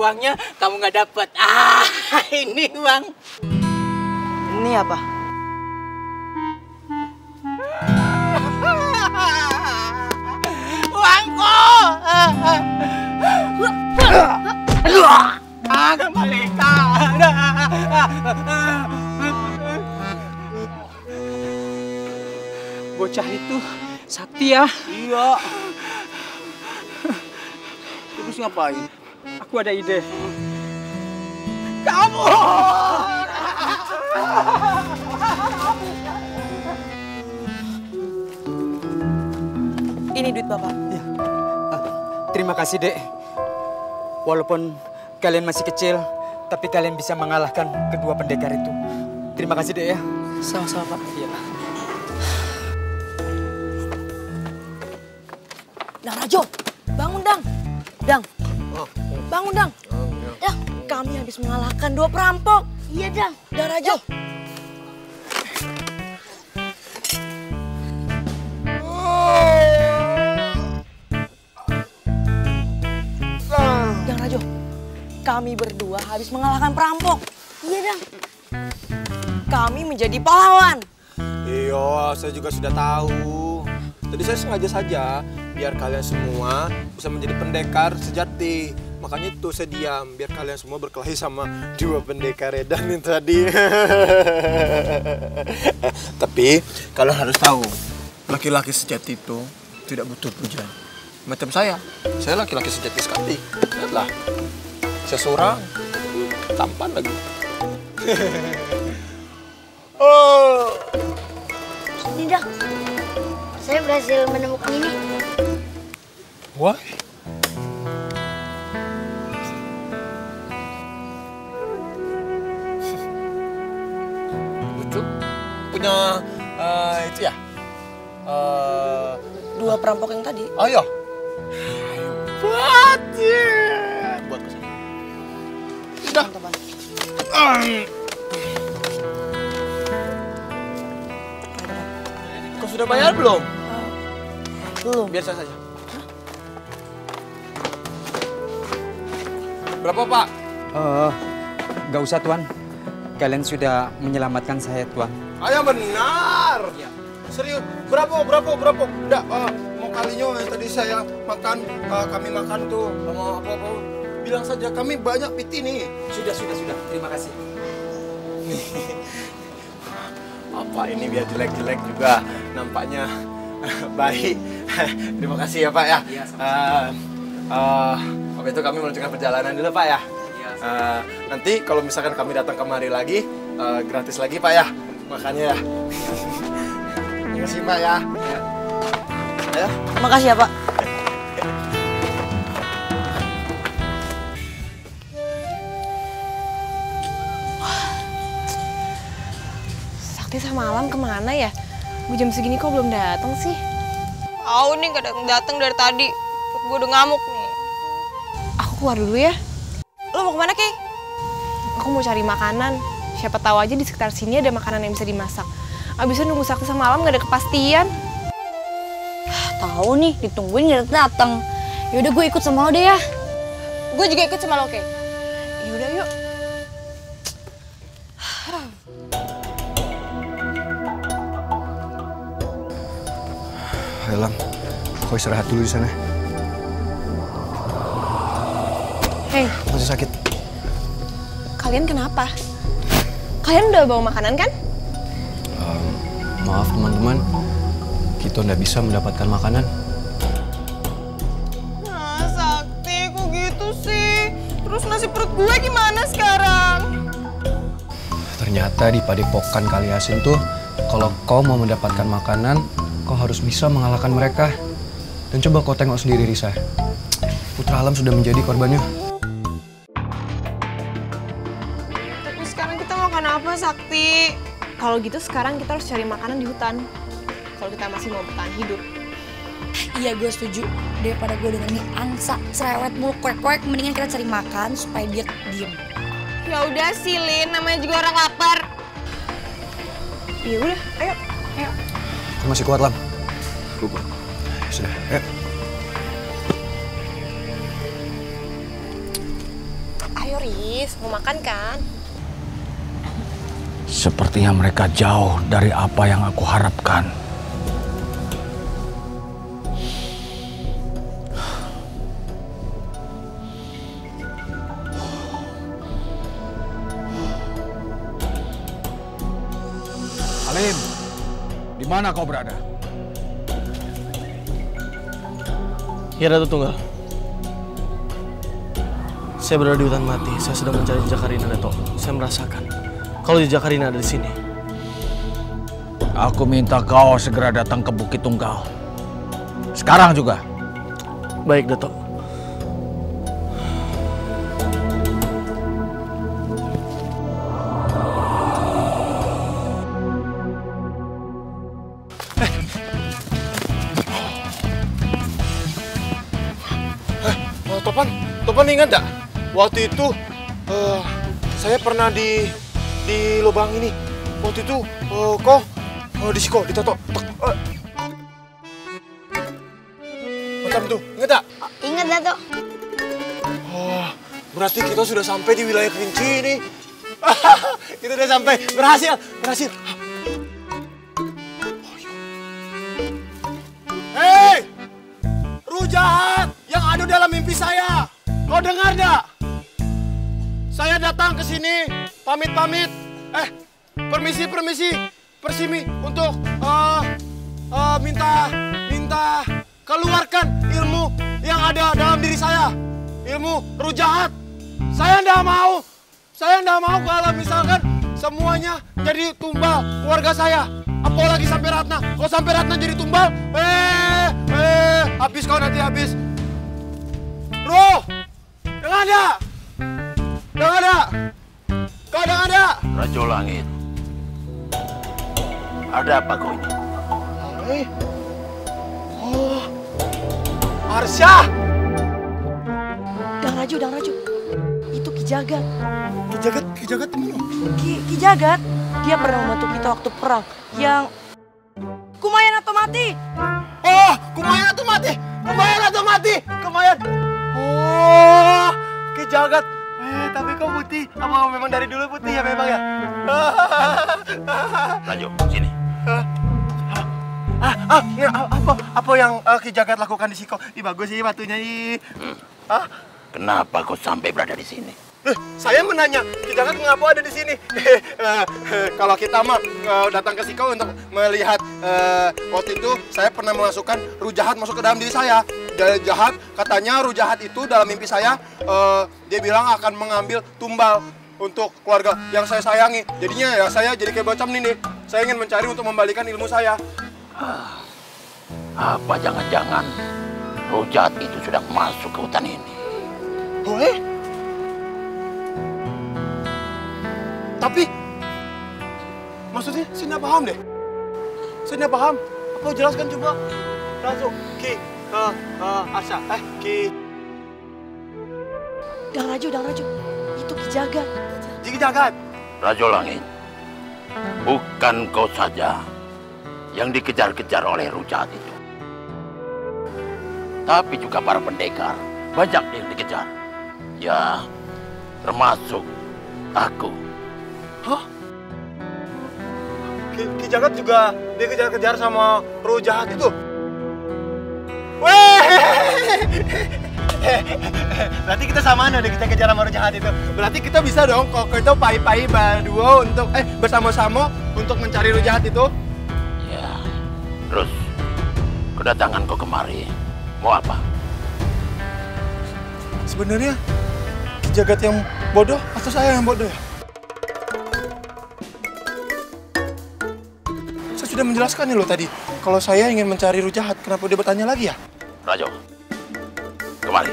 uangnya kamu nggak dapat. Ini uang. Ini apa? Uangku. Kembalikan. Bocah itu sakti ya. Iya. Terus ngapain? Aku ada ide. Kamu. Ini duit Bapak. Ya. Terima kasih, Dek. Walaupun kalian masih kecil, tapi kalian bisa mengalahkan kedua pendekar itu. Terima kasih, Dek ya. Sama-sama, Pak. Iya. Dang Rajo, bangun Dang. Dang, bangun Dang. Ya, kami habis mengalahkan 2 perampok. Iya Dang. Dang Rajo. Dang Rajo, kami berdua habis mengalahkan perampok. Iya Dang. Kami menjadi pahlawan. Iya, saya juga sudah tahu. Tadi saya sengaja saja biar kalian semua bisa menjadi pendekar sejati. Makanya itu saya diam, biar kalian semua berkelahi sama 2 pendekar edan itu tadi. Tapi kalian harus tahu, laki-laki sejati itu tidak butuh pujian. Macam saya laki-laki sejati sekali. Lihatlah, saya seorang, tampan lagi. Oh. Ini Dang, saya berhasil menemukan ini. Wah. Lucu. Punya itu ya? 2 perampok yang tadi. Ayo. Buat kesana. Sudah. Teman-teman. Kau sudah bayar belum? Belum. Biar saya saja. Berapa, Pak? Nggak usah, Tuan. Kalian sudah menyelamatkan saya, Tuan. Ayah benar. Ya. Serius. Berapa? Udah, mau kalinya yang tadi saya makan, kami makan tuh sama apa-apa. Bilang saja, kami banyak piti nih. Sudah. Terima kasih. Apa ini biar jelek-jelek juga nampaknya baik. Terima kasih ya, Pak ya. Iya, sama-sama. Apa itu kami melanjutkan perjalanan dulu, Pak ya. Iya, Nanti kalau misalkan kami datang kemari lagi, gratis lagi, Pak ya. Makannya ya. Terima kasih, Pak ya. Ya. Makasih ya Pak. Sakti sama Alam kemana ya? Jam segini kok belum datang sih? Tahu nih gak datang dari tadi. Gue udah ngamuk nih. Aku keluar dulu ya. Lo mau kemana, Kay? Aku mau cari makanan. Siapa tahu aja di sekitar sini ada makanan yang bisa dimasak. Abisnya nunggu Sakti sama Alam gak ada kepastian. Tahu nih, ditungguin nggak datang. Yaudah gue ikut sama lo deh ya. Gue juga ikut sama lo, Kay. Yaudah yuk. Ayo, Lam. Kau istirahat dulu di sana. Hei, Masih sakit? kalian kenapa? Kalian udah bawa makanan kan? Maaf, teman-teman. Kita nggak bisa mendapatkan makanan. Nah, Sakti, kok gitu sih? Terus nasi perut gue gimana sekarang? Ternyata di padepokan Kaliasin tuh, kalau kau mau mendapatkan makanan, kau harus bisa mengalahkan mereka. Dan coba kau tengok sendiri, Risa. Putra Alam sudah menjadi korbannya. Tapi sekarang kita makan apa, Sakti? Kalau gitu sekarang kita harus cari makanan di hutan. Kalau kita masih mau bertahan hidup. Iya gue setuju. Daripada gue denger nih angsa, cerewet mulu, kuek-kuek, mendingan kita cari makan supaya dia diem. Ya udah sih, Lin, namanya juga orang lapar. Ya udah, ayo. Kau masih kuat, Lam? Kuat. Sudah, ayo. Riz, mau makan kan? Sepertinya mereka jauh dari apa yang aku harapkan. Halim, di mana kau berada? Ya Ratu Tunggal. Saya berada di hutan mati. Saya sedang mencari jejak Karina, Dato. Saya merasakan kalau jejak Karina ada di sini. Aku minta kau segera datang ke Bukit Tunggal. Sekarang juga. Baik, Dato. Topan ingat nggak? Waktu itu saya pernah di lubang ini. Waktu itu kok di siko, ditato. Macam tuh, ingat nggak? Ingat, Dato. Oh, berarti kita sudah sampai di wilayah Kerinci ini. Kita udah sampai, berhasil. Hei, Ruh jahat yang ada dalam mimpi saya. Kau dengar nggak? Saya datang ke sini, pamit. Permisi, persimi untuk minta keluarkan ilmu yang ada dalam diri saya. Ilmu Ruh jahat. Saya nggak mau kalau misalkan semuanya jadi tumbal keluarga saya. Apalagi sampai Ratna. Kalau sampai Ratna jadi tumbal, habis kau nanti habis. Ruh, dengar nggak? Kau dengar nggak? Rajo Langit. Ada apa kau ini? Oh, Arsya. Dang Raju. Itu Ki Jagat. Ki Jagat mana? Ki Jagat. Dia pernah membantu kita waktu perang. Yang Kumayan atau mati. Oh, Kumayan atau mati. Oh, Ki Jagat. Tapi kau putih. Apa memang dari dulu putih ya memang ya? Rajo, sini. Apa yang Ki Jagat lakukan di siko? Bagus sih batunya ini. Kenapa kau sampai berada di sini? Saya menanya, Ki Jagat mengapa ada di sini? Kalau kita mah datang ke Siko untuk melihat waktu itu saya pernah memasukkan Ruh jahat masuk ke dalam diri saya. Jahat, katanya Ruh jahat itu dalam mimpi saya dia bilang akan mengambil tumbal untuk keluarga yang saya sayangi. Jadinya ya saya jadi kayak macam ini nih. Saya ingin mencari untuk membalikan ilmu saya. Apa jangan-jangan Ruh jahat itu sudah masuk ke hutan ini? Tapi maksudnya saya nggak paham deh. Apa jelaskan coba? Langsung Ki Arsya, Ki. Dang Raju. Itu Ki Jagat. Ki Jagat. Rajo Langit, bukan kau saja yang dikejar-kejar oleh Ruh jahat itu. Tapi juga para pendekar, banyak yang dikejar. Ya, termasuk aku. Hah? Ki Jagat juga dikejar-kejar sama Ruh jahat itu? Weh! Berarti kita sama nih dikejar-kejar sama Ruh jahat itu. Berarti kita bisa dong kalau kita pai-pai berdua untuk bersama-sama untuk mencari Ruh jahat itu. Ya. Terus kedatangan kau kemari mau apa? Sebenarnya Ki Jagat yang bodoh atau saya yang bodoh ya? Sudah menjelaskan nih loh tadi, kalau saya ingin mencari Ruh jahat, kenapa dia bertanya lagi ya? Rajo, kemari.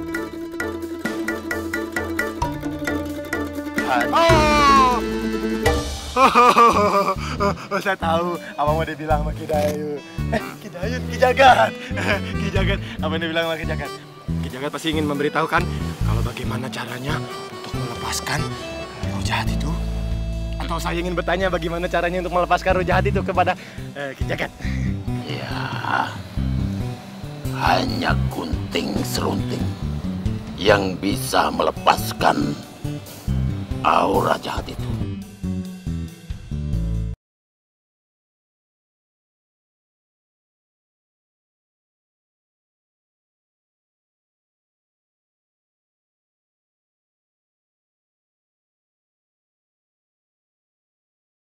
Saya tahu apa mau dibilang sama Ki Dayun. Ki Jagat. Apa yang dibilang sama Ki Jagat? Ki Jagat pasti ingin memberitahukan kalau bagaimana caranya untuk melepaskan Ruh jahat itu. Atau saya ingin bertanya bagaimana caranya untuk melepaskan Ruh jahat itu kepada Ki Jagat. Ya, hanya gunting serunting yang bisa melepaskan aura jahat itu.